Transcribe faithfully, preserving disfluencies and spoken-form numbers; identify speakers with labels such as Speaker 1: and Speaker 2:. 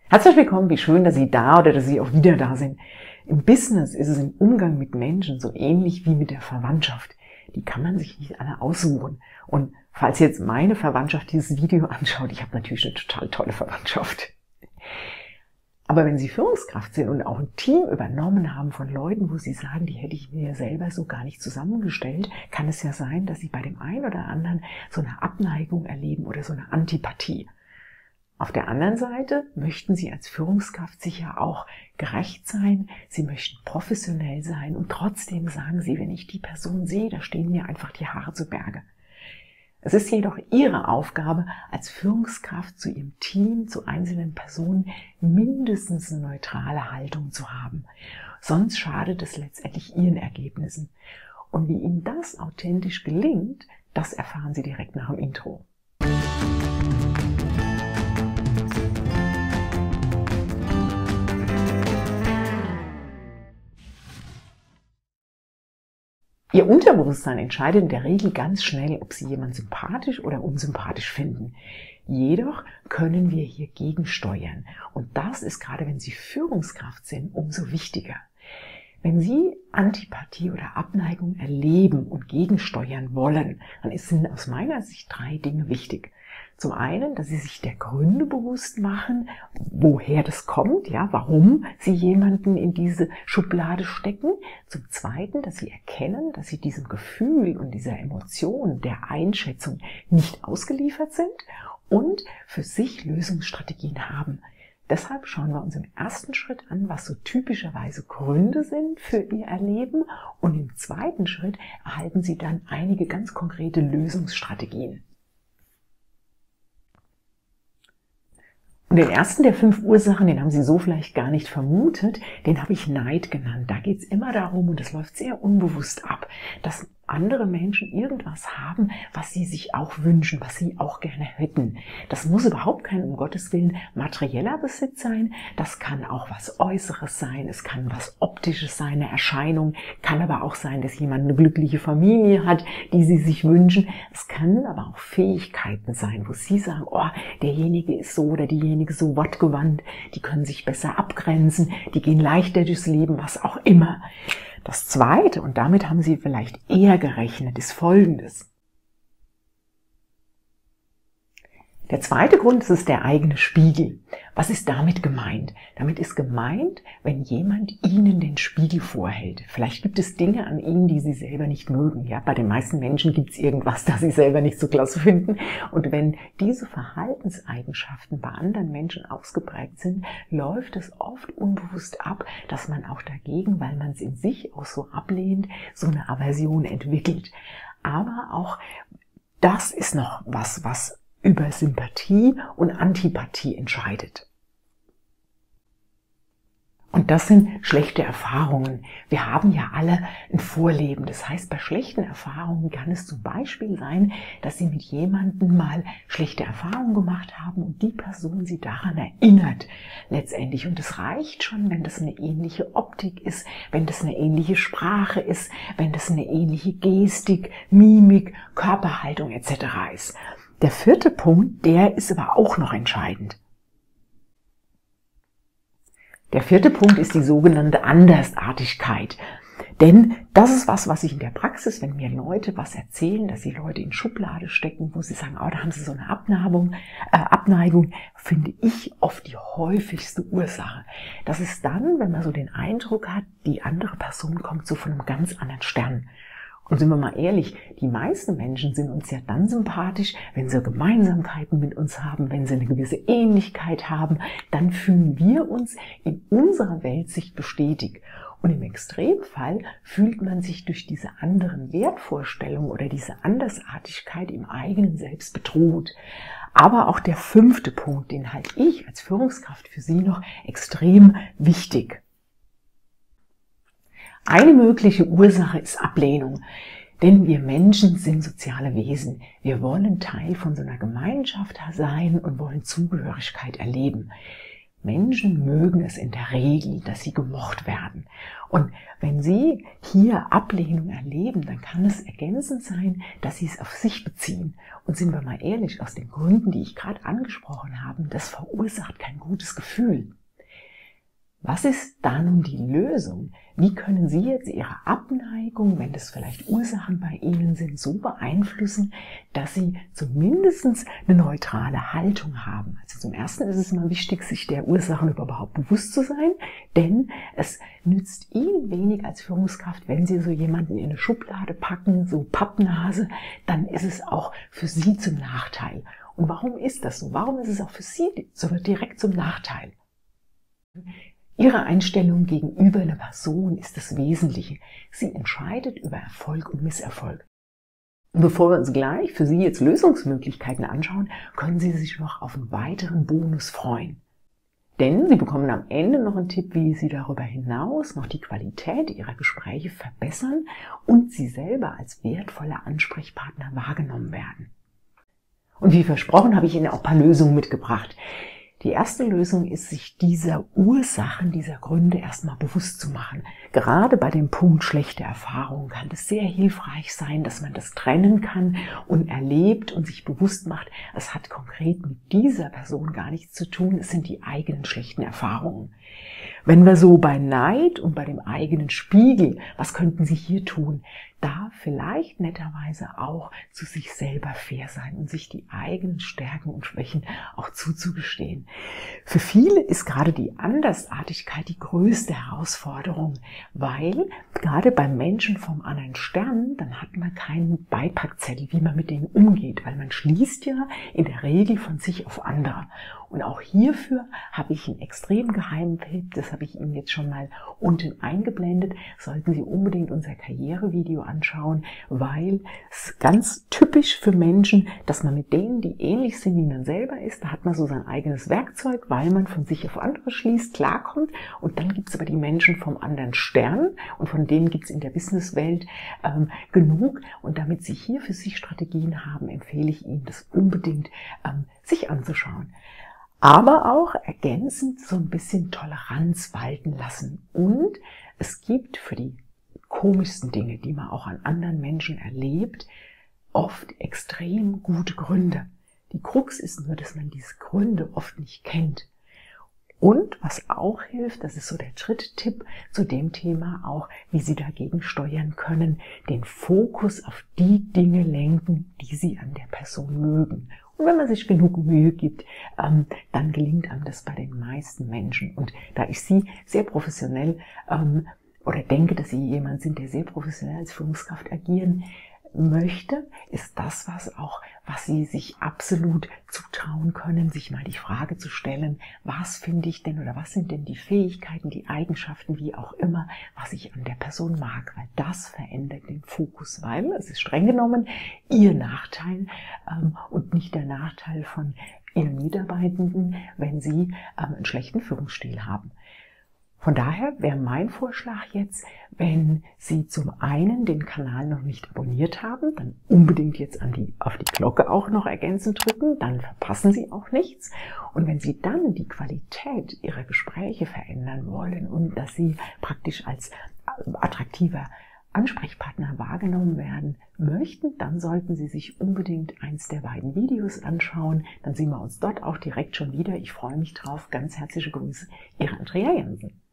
Speaker 1: Herzlich willkommen, wie schön, dass Sie da oder dass Sie auch wieder da sind. Im Business ist es im Umgang mit Menschen so ähnlich wie mit der Verwandtschaft. Die kann man sich nicht alle aussuchen. Und falls jetzt meine Verwandtschaft dieses Video anschaut, ich habe natürlich eine total tolle Verwandtschaft. Aber wenn Sie Führungskraft sind und auch ein Team übernommen haben von Leuten, wo Sie sagen, die hätte ich mir selber so gar nicht zusammengestellt, kann es ja sein, dass Sie bei dem einen oder anderen so eine Abneigung erleben oder so eine Antipathie. Auf der anderen Seite möchten Sie als Führungskraft sicher auch gerecht sein, Sie möchten professionell sein und trotzdem sagen Sie, wenn ich die Person sehe, da stehen mir einfach die Haare zu Berge. Es ist jedoch Ihre Aufgabe, als Führungskraft zu Ihrem Team, zu einzelnen Personen mindestens eine neutrale Haltung zu haben. Sonst schadet es letztendlich Ihren Ergebnissen. Und wie Ihnen das authentisch gelingt, das erfahren Sie direkt nach dem Intro. Ihr Unterbewusstsein entscheidet in der Regel ganz schnell, ob Sie jemanden sympathisch oder unsympathisch finden. Jedoch können wir hier gegensteuern. Und das ist gerade, wenn Sie Führungskraft sind, umso wichtiger. Wenn Sie Antipathie oder Abneigung erleben und gegensteuern wollen, dann sind aus meiner Sicht drei Dinge wichtig. Zum einen, dass Sie sich der Gründe bewusst machen, woher das kommt, ja, warum Sie jemanden in diese Schublade stecken. Zum zweiten, dass Sie erkennen, dass Sie diesem Gefühl und dieser Emotion, der Einschätzung nicht ausgeliefert sind und für sich Lösungsstrategien haben. Deshalb schauen wir uns im ersten Schritt an, was so typischerweise Gründe sind für Ihr Erleben, und im zweiten Schritt erhalten Sie dann einige ganz konkrete Lösungsstrategien. Und den ersten der fünf Ursachen, den haben Sie so vielleicht gar nicht vermutet, den habe ich Neid genannt. Da geht es immer darum, und das läuft sehr unbewusst ab, dass andere Menschen irgendwas haben, was sie sich auch wünschen, was sie auch gerne hätten. Das muss überhaupt kein, um Gottes Willen, materieller Besitz sein. Das kann auch was Äußeres sein. Es kann was Optisches sein, eine Erscheinung. Kann aber auch sein, dass jemand eine glückliche Familie hat, die sie sich wünschen. Es können aber auch Fähigkeiten sein, wo sie sagen, oh, derjenige ist so oder diejenige so wortgewandt. Die können sich besser abgrenzen. Die gehen leichter durchs Leben, was auch immer. Das Zweite, und damit haben Sie vielleicht eher gerechnet, ist Folgendes. Der zweite Grund ist der eigene Spiegel. Was ist damit gemeint? Damit ist gemeint, wenn jemand Ihnen den Spiegel vorhält. Vielleicht gibt es Dinge an Ihnen, die Sie selber nicht mögen. Ja, bei den meisten Menschen gibt es irgendwas, das Sie selber nicht so klasse finden. Und wenn diese Verhaltenseigenschaften bei anderen Menschen ausgeprägt sind, läuft es oft unbewusst ab, dass man auch dagegen, weil man es in sich auch so ablehnt, so eine Aversion entwickelt. Aber auch das ist noch was, was über Sympathie und Antipathie entscheidet. Und das sind schlechte Erfahrungen. Wir haben ja alle ein Vorleben. Das heißt, bei schlechten Erfahrungen kann es zum Beispiel sein, dass Sie mit jemandem mal schlechte Erfahrungen gemacht haben und die Person Sie daran erinnert letztendlich. Und es reicht schon, wenn das eine ähnliche Optik ist, wenn das eine ähnliche Sprache ist, wenn das eine ähnliche Gestik, Mimik, Körperhaltung et cetera ist. Der vierte Punkt, der ist aber auch noch entscheidend. Der vierte Punkt ist die sogenannte Andersartigkeit. Denn das ist was, was ich in der Praxis, wenn mir Leute was erzählen, dass sie Leute in Schublade stecken, wo sie sagen, oh, da haben sie so eine Abneigung, äh, Abneigung, finde ich oft die häufigste Ursache. Das ist dann, wenn man so den Eindruck hat, die andere Person kommt so von einem ganz anderen Stern. Und sind wir mal ehrlich, die meisten Menschen sind uns ja dann sympathisch, wenn sie Gemeinsamkeiten mit uns haben, wenn sie eine gewisse Ähnlichkeit haben, dann fühlen wir uns in unserer Weltsicht bestätigt. Und im Extremfall fühlt man sich durch diese anderen Wertvorstellungen oder diese Andersartigkeit im eigenen Selbst bedroht. Aber auch der fünfte Punkt, den halte ich als Führungskraft für Sie noch extrem wichtig. Eine mögliche Ursache ist Ablehnung, denn wir Menschen sind soziale Wesen. Wir wollen Teil von so einer Gemeinschaft sein und wollen Zugehörigkeit erleben. Menschen mögen es in der Regel, dass sie gemocht werden. Und wenn Sie hier Ablehnung erleben, dann kann es ergänzend sein, dass Sie es auf sich beziehen. Und sind wir mal ehrlich, aus den Gründen, die ich gerade angesprochen habe, das verursacht kein gutes Gefühl. Was ist da nun die Lösung? Wie können Sie jetzt Ihre Abneigung, wenn das vielleicht Ursachen bei Ihnen sind, so beeinflussen, dass Sie zumindest eine neutrale Haltung haben? Also zum Ersten ist es immer wichtig, sich der Ursachen überhaupt bewusst zu sein, denn es nützt Ihnen wenig als Führungskraft, wenn Sie so jemanden in eine Schublade packen, so Pappnase, dann ist es auch für Sie zum Nachteil. Und warum ist das so? Warum ist es auch für Sie so direkt zum Nachteil? Ihre Einstellung gegenüber einer Person ist das Wesentliche. Sie entscheidet über Erfolg und Misserfolg. Und bevor wir uns gleich für Sie jetzt Lösungsmöglichkeiten anschauen, können Sie sich noch auf einen weiteren Bonus freuen. Denn Sie bekommen am Ende noch einen Tipp, wie Sie darüber hinaus noch die Qualität Ihrer Gespräche verbessern und Sie selber als wertvoller Ansprechpartner wahrgenommen werden. Und wie versprochen habe ich Ihnen auch ein paar Lösungen mitgebracht. Die erste Lösung ist, sich dieser Ursachen, dieser Gründe erstmal bewusst zu machen. Gerade bei dem Punkt schlechte Erfahrungen kann es sehr hilfreich sein, dass man das trennen kann und erlebt und sich bewusst macht, es hat konkret mit dieser Person gar nichts zu tun, es sind die eigenen schlechten Erfahrungen. Wenn wir so bei Neid und bei dem eigenen Spiegel, was könnten Sie hier tun? Da vielleicht netterweise auch zu sich selber fair sein und sich die eigenen Stärken und Schwächen auch zuzugestehen. Für viele ist gerade die Andersartigkeit die größte Herausforderung, weil gerade beim Menschen vom anderen Stern, dann hat man keinen Beipackzettel, wie man mit denen umgeht, weil man schließt ja in der Regel von sich auf andere. Und auch hierfür habe ich einen extrem geheimen Tipp, das habe ich Ihnen jetzt schon mal unten eingeblendet, sollten Sie unbedingt unser Karrierevideo anschauen, weil es ganz typisch für Menschen, dass man mit denen, die ähnlich sind, wie man selber ist, da hat man so sein eigenes Werkzeug, weil man von sich auf andere schließt, klarkommt. Und dann gibt es aber die Menschen vom anderen Stern und von denen gibt es in der Businesswelt ähm, genug. Und damit Sie hier für sich Strategien haben, empfehle ich Ihnen, das unbedingt ähm, sich anzuschauen. Aber auch ergänzend so ein bisschen Toleranz walten lassen. Und es gibt für die komischsten Dinge, die man auch an anderen Menschen erlebt, oft extrem gute Gründe. Die Krux ist nur, dass man diese Gründe oft nicht kennt. Und was auch hilft, das ist so der dritte Tipp zu dem Thema auch, wie Sie dagegen steuern können, den Fokus auf die Dinge lenken, die Sie an der Person mögen. Und wenn man sich genug Mühe gibt, ähm, dann gelingt einem das bei den meisten Menschen. Und da ich Sie sehr professionell ähm, oder denke, dass Sie jemand sind, der sehr professionell als Führungskraft agieren möchte, ist das was auch, was Sie sich absolut zutrauen können, sich mal die Frage zu stellen, was finde ich denn oder was sind denn die Fähigkeiten, die Eigenschaften, wie auch immer, was ich an der Person mag, weil das verändert den Fokus, weil es ist streng genommen Ihr Nachteil ähm, und nicht der Nachteil von Ihren Mitarbeitenden, wenn Sie ähm, einen schlechten Führungsstil haben. Von daher wäre mein Vorschlag jetzt, wenn Sie zum einen den Kanal noch nicht abonniert haben, dann unbedingt jetzt an die, auf die Glocke auch noch ergänzend drücken, dann verpassen Sie auch nichts. Und wenn Sie dann die Qualität Ihrer Gespräche verändern wollen und dass Sie praktisch als attraktiver Ansprechpartner wahrgenommen werden möchten, dann sollten Sie sich unbedingt eins der beiden Videos anschauen. Dann sehen wir uns dort auch direkt schon wieder. Ich freue mich drauf. Ganz herzliche Grüße, Ihre Andrea Jansen.